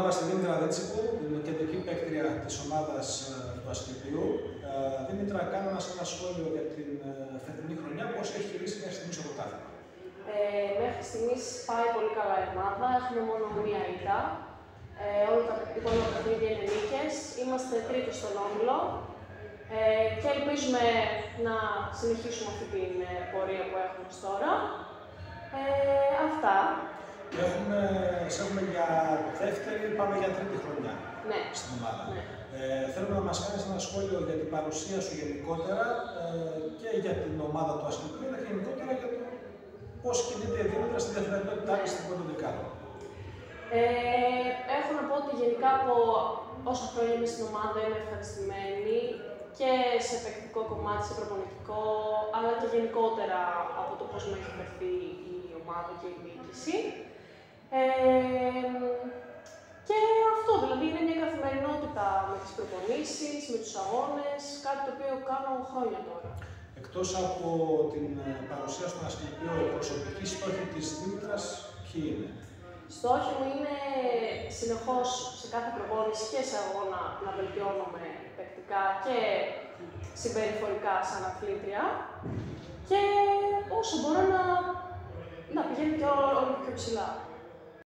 τώρα στη Δήμητρα Δίτσικου, την κεντρική παίκτρια της ομάδας του Ασκληπιού. Δήμητρα, κάνω μας ένα σχόλιο για την φετινή χρονιά, πώς έχει γυρίσει μέχρι στιγμής το πρωτάθλημα. Μέχρι στιγμής πάει πολύ καλά η ομάδα, έχουμε μόνο μία ήττα. Όλα τα υπόλοιπα παιχνίδια είναι νίκες. Είμαστε τρίτοι στον όμιλο και ελπίζουμε να συνεχίσουμε αυτή την πορεία που έχουμε ως τώρα. Αυτά. Έχουμε για δεύτερη, πάμε για τρίτη χρονιά στην ομάδα. Ναι. Θέλουμε να μας κάνεις ένα σχόλιο για την παρουσία σου γενικότερα και για την ομάδα του Ασκληπιού, αλλά και γενικότερα για το πώς κινείται η Δήμητρα στην καθημερινότητά της στην πρώτη δεκάδα. Έχω να πω ότι γενικά από όσα χρόνια είμαι στην ομάδα είμαι ευχαριστημένη και σε παικτικό κομμάτι, σε προπονητικό, αλλά και γενικότερα από το πώς με έχει φερθεί η ομάδα και η διοίκηση. Και αυτό, δηλαδή είναι μια καθημερινότητα με τις προπονήσεις, με τους αγώνες, κάτι το οποίο κάνω χρόνια τώρα. Εκτός από την παρουσία στον Ασκληπιό, οι προσωπικοί στόχοι της Δήμητρας ποιοι είναι? Στόχοι μου είναι συνεχώς σε κάθε προπόνηση και σε αγώνα να βελτιώνομαι παικτικά και συμπεριφορικά σαν αθλήτρια και όσο μπορώ να πηγαίνω και όλο πιο ψηλά.